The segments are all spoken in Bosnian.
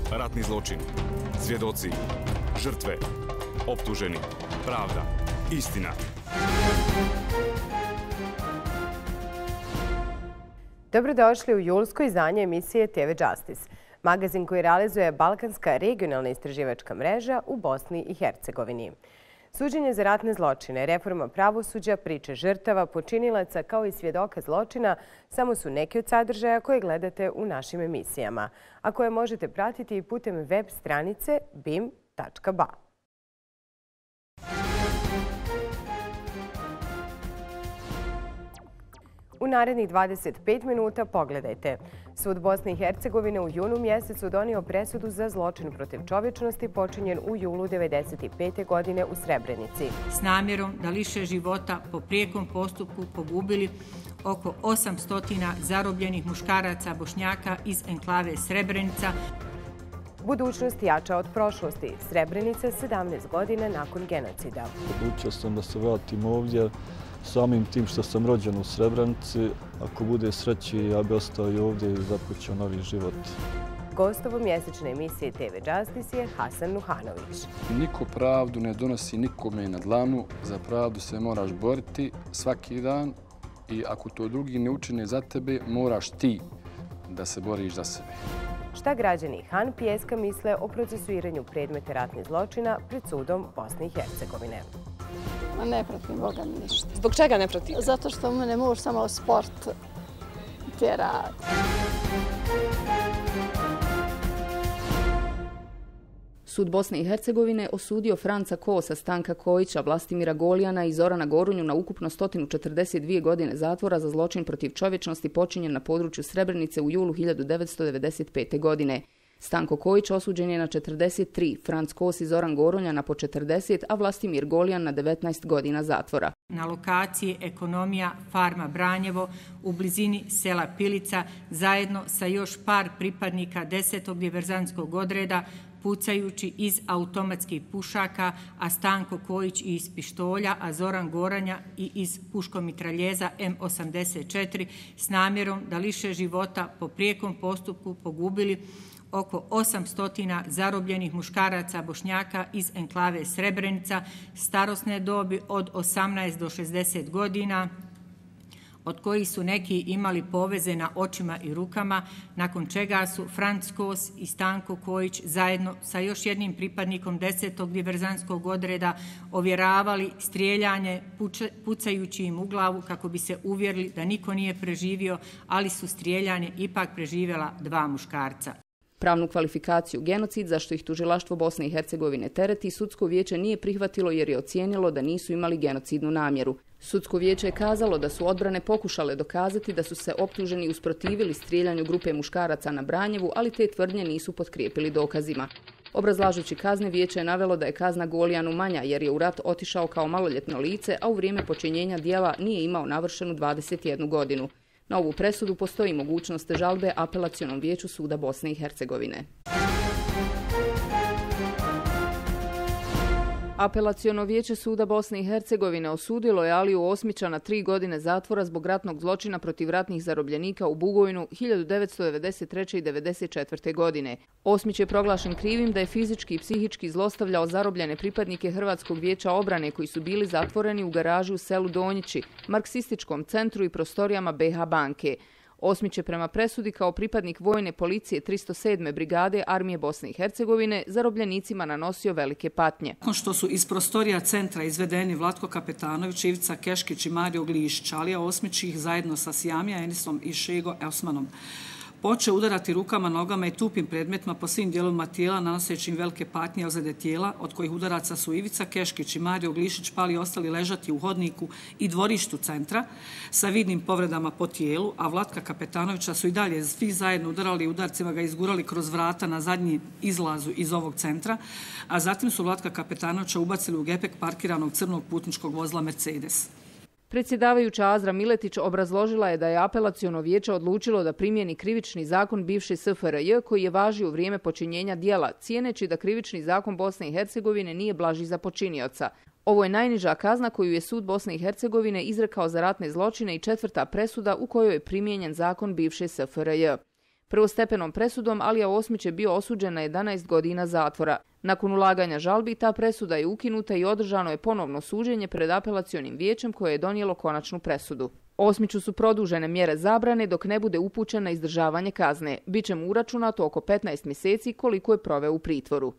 Ratni zločin, svjedoci, žrtve, optuženi, pravda, istina. Dobrodošli u julsko izdanje emisije TV Justice, magazin koji realizuje Balkanska regionalna istraživačka mreža u Bosni i Hercegovini. Suđenje za ratne zločine, reforma pravosuđa, priče žrtava, počinilaca kao i svjedoka zločina samo su neki od sadržaja koje gledate u našim emisijama, a koje možete pratiti i putem web stranice bim.ba. U narednih 25 minuta pogledajte. Sud Bosne i Hercegovine u junu mjesecu donio presudu za zločin protiv čovječnosti počinjen u julu 1995. godine u Srebrenici. S namjerom da liše života po prijekom postupku pogubili oko 800 zarobljenih muškaraca Bošnjaka iz enklave Srebrenica. Budućnost jača od prošlosti. Srebrenica 17 godina nakon genocida. Odlučio sam da se vratim ovdje. Samim tim što sam rođen u Srebrenici, ako bude sreće, ja bi ostao i ovdje i započeo novi život. Gost ovomjesečne emisije TV Justice je Hasan Nuhanovic. Niko pravdu ne donosi nikome na dlanu. Za pravdu se moraš boriti svaki dan i ako to drugi ne učine za tebe, moraš ti da se boriš za sebe. Šta građani Han Pijeska misle o procesuiranju predmeta ratnih zločina pred sudom Bosne i Hercegovine? Ne pratim, Boga mi ništa. Zbog čega ne pratite? Zato što mene muž samo sport tjera. Sud Bosne i Hercegovine osudio Franca Kosa, Stanka Kojića, Vlastimira Golijana i Zorana Gorunju na ukupno 142 godine zatvora za zločin protiv čovječnosti počinjen na području Srebrenice u julu 1995. godine. Stanko Kojić osuđen je na 43, Franc Kos i Zoran Goronja na po 40, a Vlastimir Golijan na 19 godina zatvora. Na lokaciji Ekonomija farma Branjevo u blizini sela Pilica zajedno sa još par pripadnika 10. diverzantskog odreda pucajući iz automatskih pušaka, a Stanko Kojić i iz pištolja, a Zoran Goranja i iz puškomitraljeza M84 s namjerom da liše života po prijekom postupku pogubili oko 800 zarobljenih muškaraca Bošnjaka iz enklave Srebrenica starosne dobi od 18 do 60 godina, od kojih su neki imali poveze na očima i rukama, nakon čega su Franc Kos i Stanko Kojić zajedno sa još jednim pripadnikom 10. diverzantskog odreda ovjeravali strijeljanje pucajući im u glavu kako bi se uvjerili da niko nije preživio, ali su strijeljanje ipak preživjela dva muškarca. Pravnu kvalifikaciju genocid, zašto ih tužilaštvo Bosne i Hercegovine tereti, sudsko vijeće nije prihvatilo jer je ocijenilo da nisu imali genocidnu namjeru. Sudsko vijeće je kazalo da su odbrane pokušale dokazati da su se optuženi usprotivili strijeljanju grupe muškaraca na Branjevu, ali te tvrdnje nisu potkrijepili dokazima. Obrazlažući kazne, vijeće je navelo da je kazna Golijanu manja jer je u rat otišao kao maloljetno lice, a u vrijeme počinjenja djela nije imao navršenu 21 godinu. Na ovu presudu postoji mogućnost žalbe Apelacionom vijeću suda Bosne i Hercegovine. Apelaciono vijeće suda Bosne i Hercegovine osudilo je Aliju Osmića na 3 godine zatvora zbog ratnog zločina protiv ratnih zarobljenika u Bugojnu 1993. i 1994. godine. Osmić je proglašen krivim da je fizički i psihički zlostavljao zarobljene pripadnike Hrvatskog vijeća obrane koji su bili zatvoreni u garaži u selu Donjići, marksističkom centru i prostorijama BiH banke. Osmić je prema presudi kao pripadnik vojne policije 307. brigade Armije Bosne i Hercegovine zarobljenicima nanosio velike patnje. Nakon što su iz prostorija centra izvedeni Vlatko Kapetanović, Ivica Keškić i Mario Glišić, Alija Osmić ih zajedno sa Sijamija Enisom i Šego Osmanom počeo udarati rukama, nogama i tupim predmetima po svim dijelovima tijela, nanoseći im velike patnje i ozljede tijela, od kojih udaraca su Ivica Keškić i Mario Glišić pali i ostali ležati u hodniku i dvorištu centra sa vidnim povredama po tijelu, a Vlatka Kapetanovića su i dalje svi zajedno udarali i udarcima ga izgurali kroz vrata na zadnji izlazu iz ovog centra, a zatim su Vlatka Kapetanovića ubacili u gepek parkiranog crnog putničkog vozila Mercedes. Predsjedavajuća Azra Miletić obrazložila je da je Apelaciono vijeće odlučilo da primjeni krivični zakon bivše SFRJ koji je važio u vrijeme počinjenja djela, cijeneći da krivični zakon Bosne i Hercegovine nije blaži za počinioca. Ovo je najniža kazna koju je sud Bosne i Hercegovine izrekao za ratne zločine i 4. presuda u kojoj je primijenjen zakon bivše SFRJ. Prvostepenom presudom Alija Osmić je bio osuđen na 11 godina zatvora. Nakon ulaganja žalbi, ta presuda je ukinuta i održano je ponovno suđenje pred apelacionim vijećem koje je donijelo konačnu presudu. Osmiću su produžene mjere zabrane dok ne bude upućen na izdržavanje kazne. Biće mu uračunato oko 15 mjeseci koliko je proveo u pritvoru.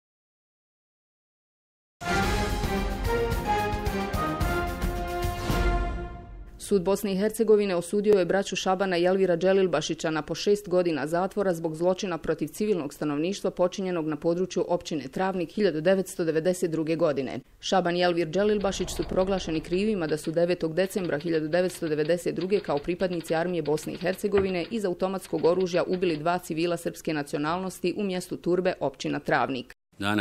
Sud Bosne i Hercegovine osudio je braću Šabana i Elvira Dželilbašića na po 6 godina zatvora zbog zločina protiv civilnog stanovništva počinjenog na području općine Travnik 1992. godine. Šaban i Elvir Dželilbašić su proglašeni krivima da su 9. decembra 1992. kao pripadnici armije Bosne i Hercegovine iz automatskog oružja ubili 2 civila srpske nacionalnosti u mjestu Turbe, općina Travnik. Dana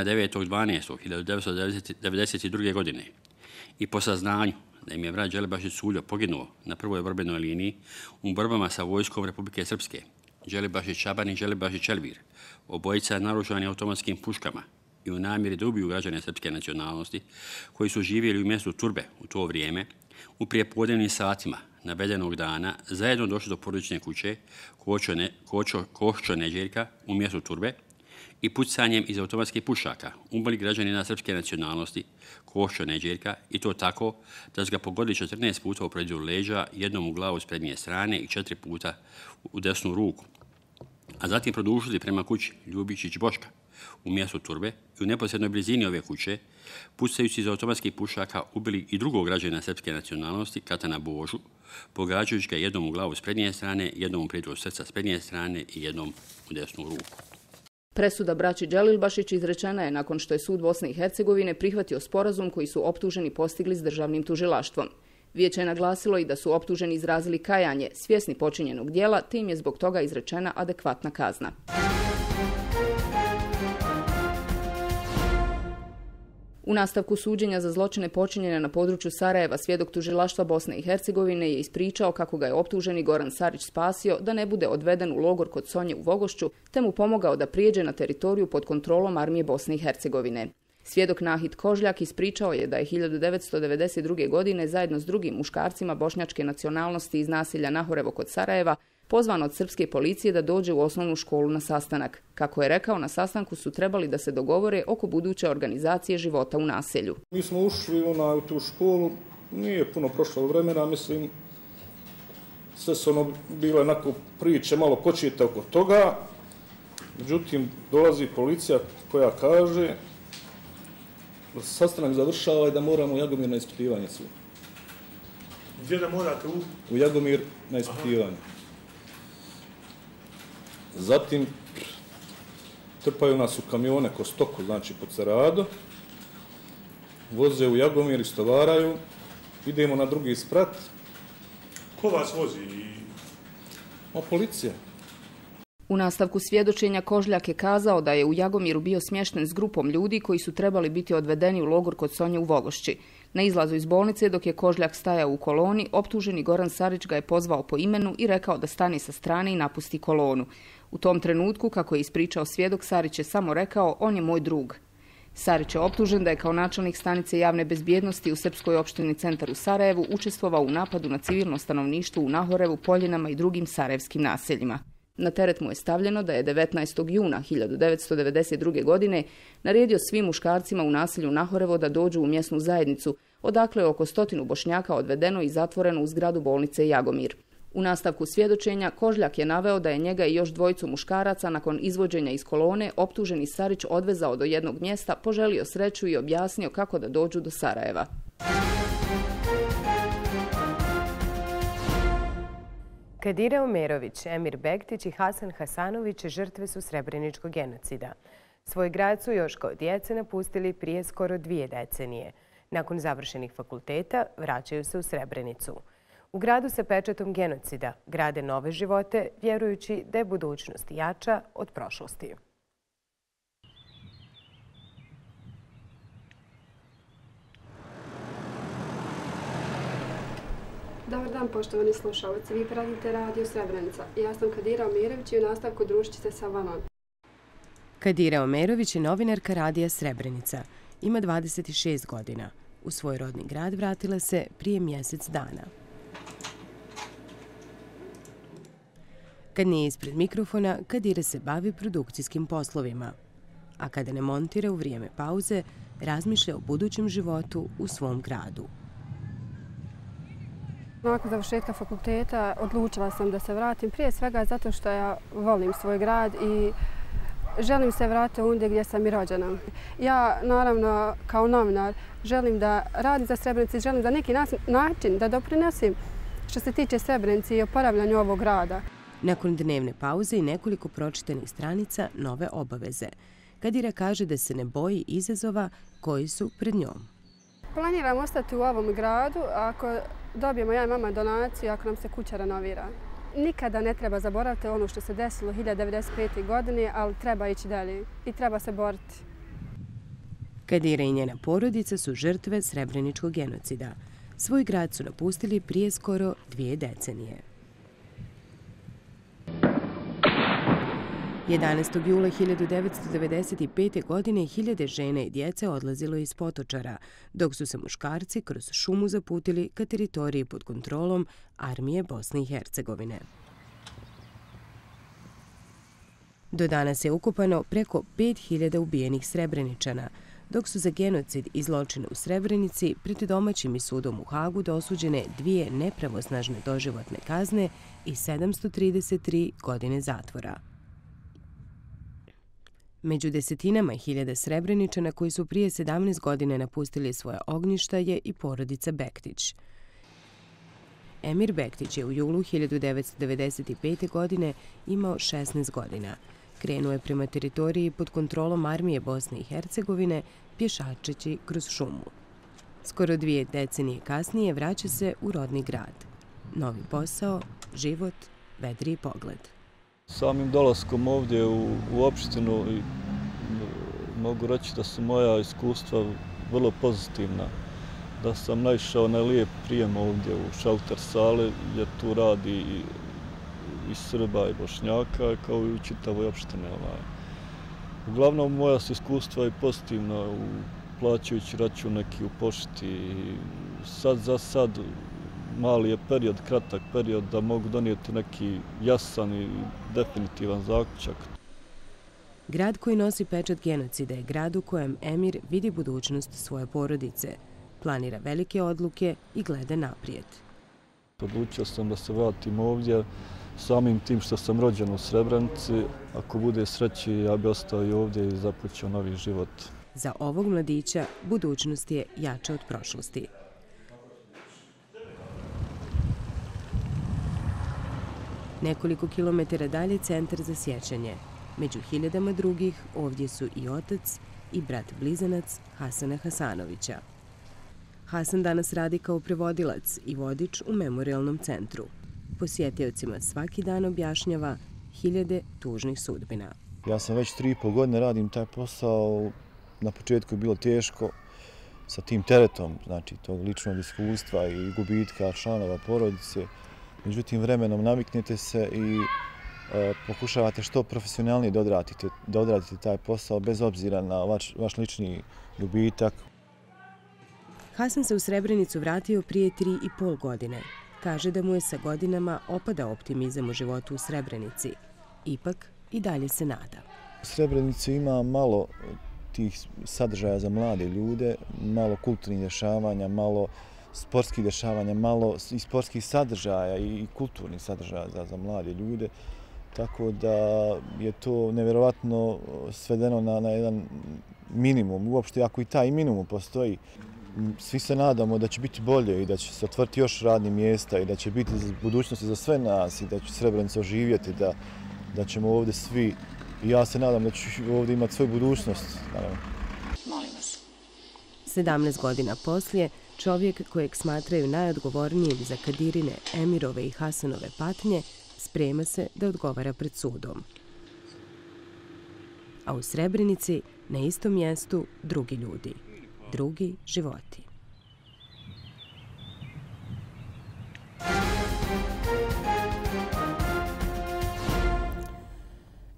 9.12.1992. godine i po saznanju da im je brat Dželilbašić Suljo poginuo na prvoj borbenoj liniji u borbama sa vojskom Republike Srpske. Dželilbašić Šaban i Dželilbašić Elvir, obojica naoružani automatskim puškama i u namjeri da ubiju građane srpske nacionalnosti koji su živjeli u mjestu Turbe u to vrijeme, u prijepodnevnim satima navedenog dana zajedno došli do porodične kuće Koščo Neđeljka u mjestu Turbe i pucanjem iz automatskih pušaka ubili građanina srpske nacionalnosti Koščo Neđeljka i to tako da su ga pogodili 14 puta u prednju leđa, jednom u glavu s prednje strane i 4 puta u desnu ruku. A zatim produžili prema kući Ljubičić Boška u mjestu Turbe i u neposrednoj blizini ove kuće, pucajući iz automatskih pušaka, ubili i drugog građanina srpske nacionalnosti, Katana Božu, pogađajući ga jednom u glavu s prednje strane, jednom u prednju srca s prednje strane i jednom u desnu ruku. Presuda braći Dželilbašić izrečena je nakon što je sud Bosne i Hercegovine prihvatio sporazum koji su optuženi postigli s državnim tužilaštvom. Vijeće je naglasilo i da su optuženi izrazili kajanje, svjesni počinjenog djela, te im je zbog toga izrečena adekvatna kazna. U nastavku suđenja za zločine počinjene na području Sarajeva svjedok tužilaštva Bosne i Hercegovine je ispričao kako ga je optuženi Goran Sarić spasio da ne bude odveden u logor kod Sonje u Vogošću, te mu pomogao da prijeđe na teritoriju pod kontrolom armije Bosne i Hercegovine. Svjedok Nahid Kožljak ispričao je da je 1992. godine zajedno s drugim muškarcima bošnjačke nacionalnosti iz naselja Nahorevo kod Sarajeva pozvan od srpske policije da dođe u osnovnu školu na sastanak. Kako je rekao, na sastanku su trebali da se dogovore oko buduće organizacije života u naselju. Mi smo ušli u tu školu, nije puno prošlo vremena, mislim, sve su bile onako priče malo počete oko toga. Međutim, dolazi policija koja kaže da se sastanak završava i da moramo u Jagomir na ispitivanje svi. Gdje da morate u Jagomir na ispitivanje. Zatim trpaju nas u kamione ko stoku, znači pod Sarado, voze u Jagomir, istovaraju, idemo na drugi sprat. Ko vas vozi? Policija. U nastavku svjedočenja Kožljak je kazao da je u Jagomiru bio smješten s grupom ljudi koji su trebali biti odvedeni u logor kod Sonje u Vogošći. Na izlazu iz bolnice, dok je Kožljak stajao u koloni, optuženi Goran Sarić ga je pozvao po imenu i rekao da stani sa strane i napusti kolonu. U tom trenutku, kako je ispričao svjedok, Sarić je samo rekao: "On je moj drug." Sarić je optužen da je kao načelnik stanice javne bezbjednosti u srpskoj opštini Centar u Sarajevu učestvovao u napadu na civilno stanovništvo u Nahorevu, Poljinama i drugim sarajevskim naseljima. Na teret mu je stavljeno da je 19. juna 1992. godine naredio svim muškarcima u naselju Nahorevo da dođu u mjesnu zajednicu, odakle je oko 100 Bošnjaka odvedeno i zatvoreno u zgradu bolnice Jagomir. U nastavku svjedočenja Kožljak je naveo da je njega i još dvojicu muškaraca nakon izvođenja iz kolone optuženi Sarić odvezao do jednog mjesta, poželio sreću i objasnio kako da dođu do Sarajeva. Kadira Omerovic, Emir Bektic i Hasan Nuhanovic žrtve su srebreničkog genocida. Svoj grad su još kao djece napustili prije skoro 2 decenije. Nakon završenih fakulteta vraćaju se u Srebrenicu. U gradu sa pečatom genocida grade nove živote, vjerujući da je budućnost jača od prošlosti. Dobar dan, poštovani slušalci. Vi pratite radio Srebrenica. Ja sam Kadira Omerovic i u nastavku družit ću se sa vama. Kadira Omerovic je novinarka radija Srebrenica. Ima 26 godina. U svoj rodni grad vratila se prije mjesec dana. Kad nije ispred mikrofona, Kadira se bavi produkcijskim poslovima. A kada ne montira u vrijeme pauze, razmišlja o budućem životu u svom gradu. Nakon završetka fakulteta odlučila sam da se vratim, prije svega zato što ja volim svoj grad i želim se vratiti ondje gdje sam i rođena. Ja, naravno, kao novinar, želim da radim za Srebrenicu i želim da neki način da doprinosim što se tiče Srebrenice i oporavljanju ovog grada. Nakon dnevne pauze i nekoliko pročitanih stranica, nove obaveze. Kadira kaže da se ne boji izazova koji su pred njom. Planiram ostati u ovom gradu ako dobijemo ja i mama donaciju, ako nam se kuća renovira. Nikada ne treba zaboraviti ono što se desilo 1995. godine, ali treba ići dalje i treba se boriti. Kadira i njena porodica su žrtve Srebreničkog genocida. Svoj grad su napustili prije skoro 2 decenije. 11. jula 1995. godine hiljade žene i djece odlazilo iz Potočara, dok su se muškarci kroz šumu zaputili ka teritoriji pod kontrolom armije Bosne i Hercegovine. Do danas je ukopano preko 5000 ubijenih Srebreničana, dok su za genocid i zločine u Srebrenici pred domaćim i sudom u Hagu dosuđene 2 nepravosnažne doživotne kazne i 733 godine zatvora. Među desetinama hiljada Srebreničana koji su prije 17 godina napustili svoje ognjišta je i porodica Bektic. Emir Bektic je u julu 1995. godine imao 16 godina. Krenuo je prema teritoriji pod kontrolom armije Bosne i Hercegovine, pješačeći kroz šumu. Skoro 2 decenije kasnije vraća se u rodni grad. Novi posao, život, vedriji pogled. Samim dolaskom ovdje u opštinu mogu reći da su moja iskustva vrlo pozitivna. Da sam naišao na lijep prijem ovdje u šalter sale, jer tu radi i Srba i Bošnjaka, kao i u čitavoj opštini. Uglavnom, moja su iskustva i pozitivna, plaćajući račun neki u pošti. Sad za sad mali je period, kratak period, da mogu donijeti neki jasan i definitivan zaključak. Grad koji nosi pečat genocida je grad u kojem Emir vidi budućnost svoje porodice, planira velike odluke i gleda naprijed. Odlučio sam da se vratim ovdje, samim tim što sam rođen u Srebrenici. Ako bude sreći, ja bi ostao i ovdje i započeo novi život. Za ovog mladića budućnost je jača od prošlosti. Nekoliko kilometara dalje centar za sjećanje. Među hiljadama drugih ovdje su i otac i brat blizanac Hasana Nuhanovića. Hasan danas radi kao prevodilac i vodič u memorialnom centru. Posjetiocima svaki dan objašnjava hiljade tužnih sudbina. Ja sam već 3,5 godine radim taj posao. Na početku je bilo teško sa tim teretom, znači tog ličnog iskustva i gubitka članova porodice. Međutim, vremenom naviknete se i pokušavate što profesionalnije da odradite taj posao bez obzira na vaš lični gubitak. Hasan se u Srebrenicu vratio prije 3,5 godine. Kaže da mu je sa godinama opadao optimizam u životu u Srebrenici. Ipak i dalje se nada. U Srebrenici ima malo tih sadržaja za mlade ljude, malo kulturnih dešavanja, malo sportskih dešavanja, malo i sportskih sadržaja i kulturnih sadržaja za mlade ljude. Tako da je to nevjerovatno svedeno na jedan minimum. Uopšte, ako i taj minimum postoji, svi se nadamo da će biti bolje i da će se otvoriti još radnih mjesta i da će biti budućnosti za sve nas i da će Srebrenica oživjeti, da ćemo ovdje svi, i ja se nadam da ću ovdje imati svoju budućnost. Molim vas. 17 godina poslije, čovjek kojeg smatraju najodgovornijim za Kadirine, Emirove i Hasanove patnje, sprema se da odgovara pred sudom. A u Srebrenici, na istom mjestu, drugi ljudi, drugi životi.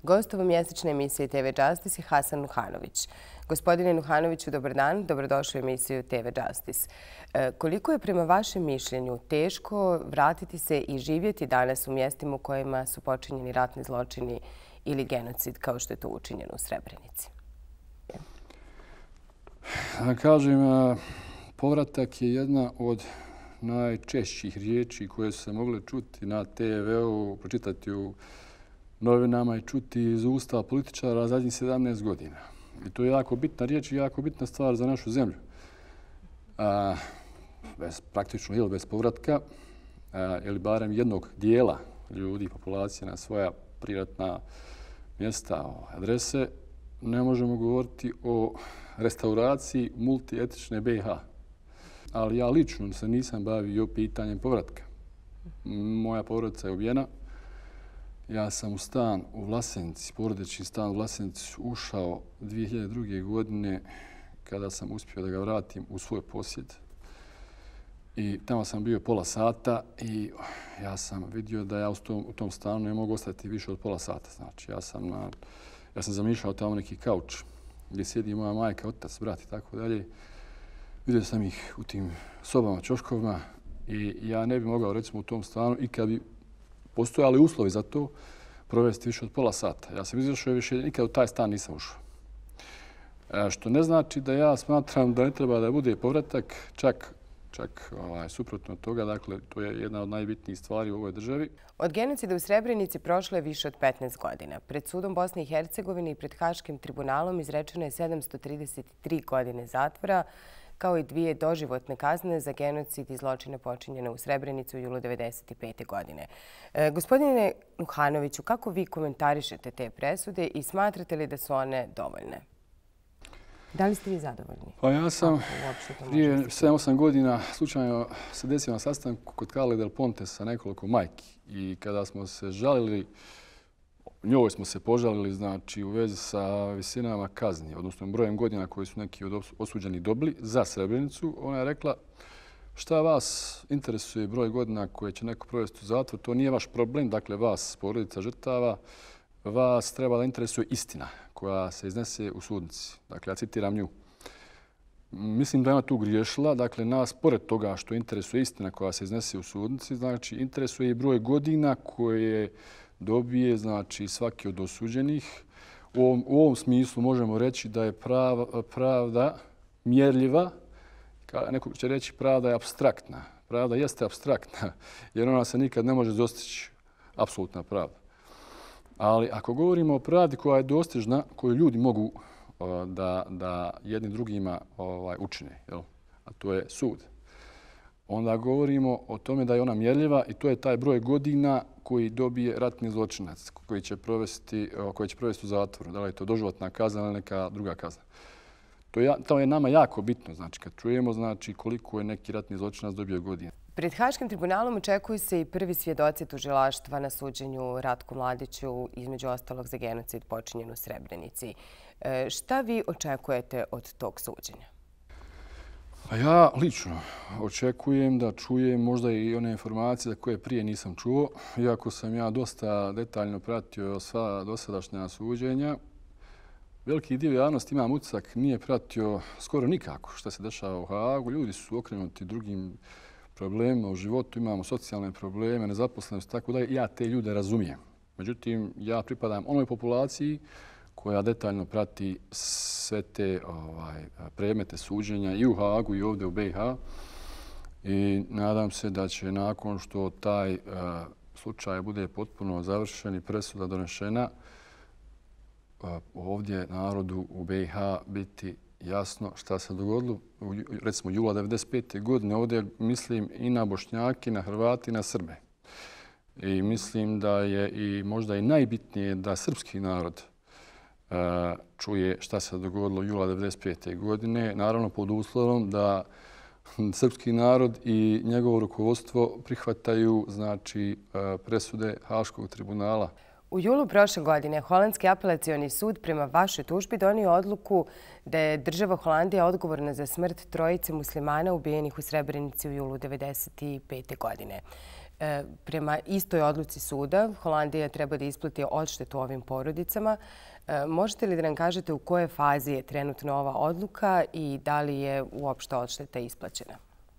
Gost ovomjesečne emisije TV Justice je Hasan Nuhanovic. Gospodine Nuhanoviću, dobar dan. Dobrodošli u emisiju TV Justice. Koliko je prema vašem mišljenju teško vratiti se i živjeti danas u mjestima u kojima su počinjeni ratni zločini ili genocid, kao što je to učinjeno u Srebrenici? Kažem, povratak je jedna od najčešćih riječi koje su se mogle čuti na TV-u, pročitati u novinama i čuti iz usta političara zadnjih 17 godina. I to je jako bitna riječ i jako bitna stvar za našu zemlju. Praktično ili bez povratka, ili barem jednog dijela ljudi, populacije na svoja privatna mjesta, adrese, ne možemo govoriti o restauraciji multietične BiH. Ali ja lično se nisam bavio pitanjem povratka. Moja porodica je ubijena. Ja sam u stan u Vlasenici, porodični stan u Vlasenici, ušao 2002. godine kada sam uspio da ga vratim u svoj posjed. I tamo sam bio pola sata i ja sam vidio da ja u tom stanu ne mogu ostati više od pola sata. Znači, ja sam zamišljao tamo neki kauč gdje sjedi moja majka, otac, brat i tako dalje. Vidio sam ih u tim sobama, ćoškovima i ja ne bi mogao, recimo, u tom stanu i kad bi postojali uslovi za to, provesti više od pola sata. Ja sam izašao više, nikad u taj stan nisam ušao. Što ne znači da ja smatram da ne treba da bude povratak, čak suprotno od toga. Dakle, to je jedna od najbitnijih stvari u ovoj državi. Od genocida u Srebrenici prošlo je više od 15 godina. Pred sudom Bosne i Hercegovine i pred Haškim tribunalom izrečeno je 733 godine zatvora, kao i 2 doživotne kazne za genocid i zločine počinjene u Srebrenici u julu 1995. godine. Gospodine Nuhanoviću, kako vi komentarišete te presude i smatrate li da su one dovoljne? Da li ste vi zadovoljni? Pa ja sam prije 7-8 godina slučajno se desio na sastanku kod Carle del Ponte sa nekoliko majki i kada smo se žalili, njoj smo se požalili, znači, u vezi sa visinama kazni, odnosno brojem godina koji su neki od osuđeni dobili za Srebrenicu. Ona je rekla, šta vas interesuje broj godina koje će neko provesti u zatvor, to nije vaš problem, dakle vas, porodica žrtava, vas treba da interesuje istina koja se iznese u sudnici. Dakle, ja citiram nju. Mislim da je ona tu griješila. Dakle, nas, pored toga što interesuje istina koja se iznese u sudnici, znači, interesuje i broj godina koje dobije, znači, svaki od osuđenih. U ovom smislu možemo reći da je pravda mjerljiva. Neko će reći pravda je apstraktna. Pravda jeste apstraktna jer ona se nikad ne može dostići, apsolutna pravda. Ali ako govorimo o pravdi koja je dostižna, koju ljudi mogu da jednim drugima učine, a to je sud, onda govorimo o tome da je ona mjerljiva i to je taj broj godina koji dobije ratni zločinac, koji će provesti u zatvoru. Da li je to doživotna kazna ili neka druga kazna. To je nama jako bitno, znači, kad čujemo, znači, koliko je neki ratni zločinac dobio godina. Pred Haškim tribunalom očekuju se i prvi svjedoci tužilaštva na suđenju Ratku Mladiću, između ostalog za genocid počinjen u Srebrenici. Šta vi očekujete od tog suđenja? Ja lično očekujem da čujem možda i one informacije koje prije nisam čuo. Iako sam ja dosta detaljno pratio sva dosadašnja suđenja, veliki dio javnosti, imam utisak, nije pratio skoro nikako što se dešava u Haagu. Ljudi su okrenuti drugim problemima u životu, imamo socijalne probleme, nezaposlenost, tako da ja te ljude razumijem. Međutim, ja pripadam onoj populaciji koja detaljno prati sve te predmete suđenja i u Haagu i ovdje u BiH. I nadam se da će nakon što taj slučaj bude potpuno završen i presuda donešena, ovdje narodu u BiH biti jasno šta se dogodilo, recimo jula 1995. godine. Ovdje mislim i na Bošnjake, i na Hrvati, i na Srbe. I mislim da je i možda i najbitnije da srpski narod čuje šta se dogodilo jula 1995. godine. Naravno, pod uslovom da srpski narod i njegovo rukovodstvo prihvataju, znači, presude Haškog tribunala. U julu prošle godine Holandski apelacioni sud prema vašoj tužbi donio odluku da je država Holandija odgovorna za smrt trojice muslimana ubijenih u Srebrenici u julu 1995. godine. Prema istoj odluci suda, Holandija treba da isplati odštetu ovim porodicama. Možete li da nam kažete u kojoj fazi je trenutno ova odluka i da li je uopšte odšteta isplaćena?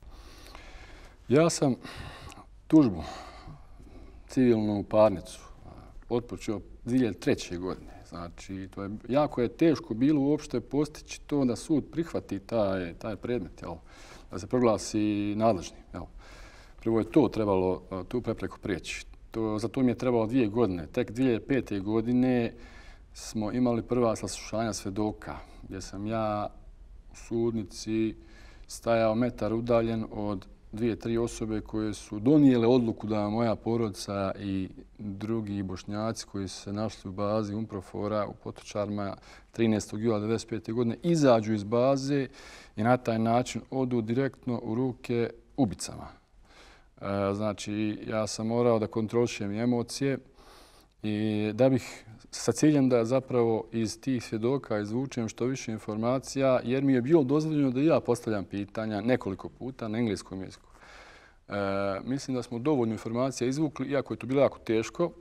Ja sam tužbu civilnu parnicu otpočeo 2003. godine. Znači, jako je teško bilo uopšte postići to da sud prihvati taj predmet, da se proglasi nadležni. Prvo je to trebalo tu prepreku prijeći. Za to mi je trebalo 2 godine. Tek 2005. godine smo imali prva saslušanja svedoka, gdje sam ja u sudnici stajao metar udaljen od 2-3 osobe koje su donijele odluku da moja porodica i drugi Bošnjaci koji su se našli u bazi Umprofora u Potočarima 13. jula 1995. godine izađu iz baze i na taj način odu direktno u ruke ubicama. Znači, ja sam morao da kontrolišem emocije i da bih sa ciljem da zapravo iz tih svjedoka izvučem što više informacija, jer mi je bilo dozvoljeno da ja postavljam pitanja nekoliko puta na engleskom jeziku. Mislim da smo dovoljno informacija izvukli, iako je to bilo jako teško,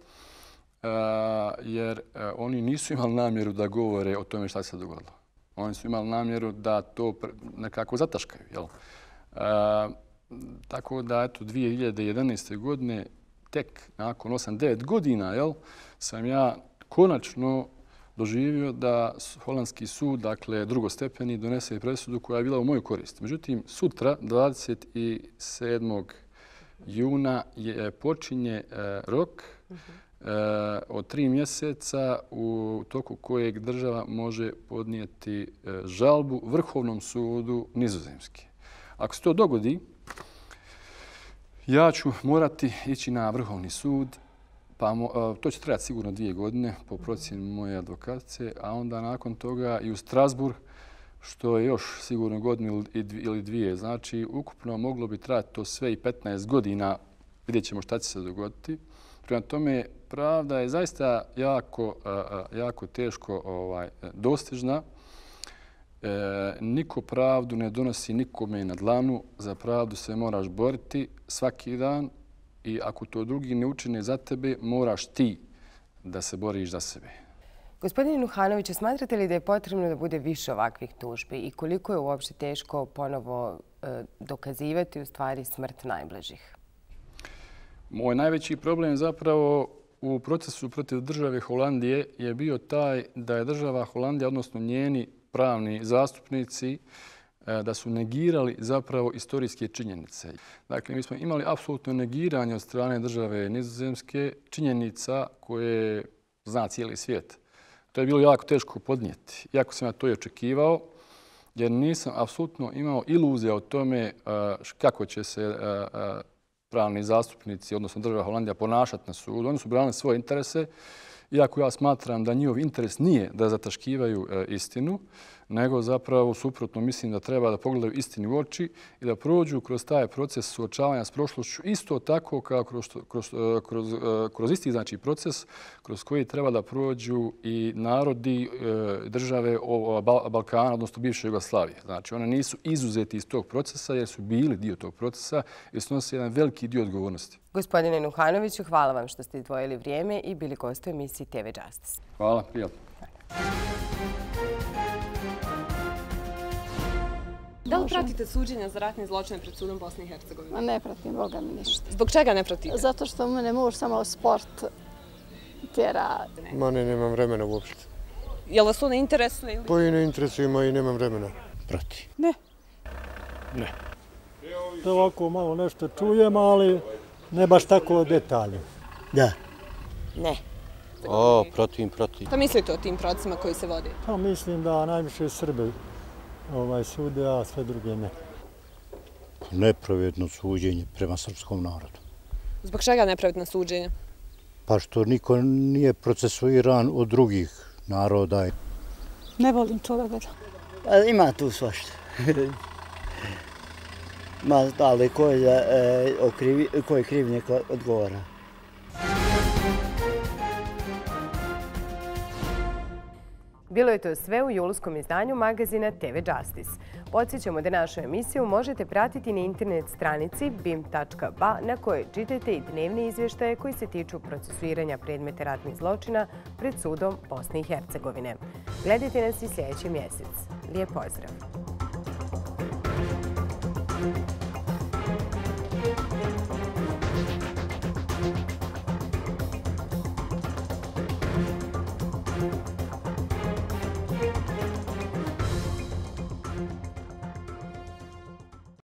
jer oni nisu imali namjeru da govore o tome šta se dogodilo. Oni su imali namjeru da to nekako zataškaju. Tako da, eto, 2011. godine, tek nakon 8-9 godina, sam ja konačno doživio da holandski sud, dakle drugostepeni, donese presudu koja je bila u moju korist. Međutim, sutra, 27. juna, počinje rok od 3 mjeseca u toku kojeg država može podnijeti žalbu Vrhovnom sudu Nizozemske. Ako se to dogodi, ja ću morati ići na Vrhovni sud, pa to će trajati sigurno 2 godine po procjeni moje advokatice, a onda nakon toga i u Strasbourg, što je još sigurno godinu ili 2. Znači, ukupno moglo bi trajati to sve i 15 godina. Vidjet ćemo šta će se dogoditi. Prema tome, pravda je zaista jako teško dostižna. Niko pravdu ne donosi nikome na dlanu. Za pravdu se moraš boriti svaki dan i ako to drugi ne učine za tebe, moraš ti da se boriš za sebe. Gospodine Nuhanoviću, smatrate li da je potrebno da bude više ovakvih tužbi i koliko je uopšte teško ponovo dokazivati u stvari smrt najbližih? Moj najveći problem zapravo u procesu protiv države Holandije je bio taj da je država Holandija, odnosno njeni pravni zastupnici, da su negirali zapravo istorijske činjenice. Dakle, mi smo imali apsolutno negiranje od strane države Nizozemske činjenica koje zna cijeli svijet. To je bilo jako teško podnijeti. Iako sam ja to i očekivao, jer nisam apsolutno imao iluzija o tome kako će se pravni zastupnici, odnosno država Holandija, ponašati na sudu. Oni su branili svoje interese, iako ja smatram da njihov interes nije da zataškivaju istinu, nego zapravo suprotno mislim da treba da pogledaju istini u oči i da prođu kroz taj proces suočavanja s prošlošću isto tako kao kroz isti znači proces kroz koji treba da prođu i narodi države Balkana, odnosno bivše Jugoslavije. Znači, one nisu izuzeti iz tog procesa jer su bili dio tog procesa i snose jedan veliki dio odgovornosti. Gospodine Nuhanoviću, hvala vam što ste izdvojili vrijeme i bili gost u emisiji TV Justice. Hvala, prijatno. Da li pratite suđenja za ratne zločine pred sudom Bosne i Hercegovine? Ne pratim, Boga mi ništa. Zbog čega ne pratite? Zato što mene muž samo sport tjera. Ma nemam vremena uopšte. Jel vas to ne interesuje? Pa i ne interesuje, ma i nemam vremena. Prati. Ne. Ne. Da ovako malo nešto čujem, ali ne baš tako detaljno. Da. Ne. O, pratim. Šta mislite o tim procesima koji se vode? Pa mislim da najviše Srbe sude, a sve druge ne. Nepravedno suđenje prema srpskom narodu. Zbog čega nepravedno suđenje? Pa što niko nije procesuiran od drugih naroda. Ne volim to da gledam. Pa ima tu svašta. Ali ko je kriv neka odgovara. Bilo je to sve u julskom izdanju magazina TV Justice. Podsjećamo da našu emisiju možete pratiti na internet stranici bim.ba na kojoj čitajte i dnevne izvještaje koji se tiču procesuiranja predmeta ratnih zločina pred sudom Bosne i Hercegovine. Gledajte nas i sljedeći mjesec. Lijep pozdrav!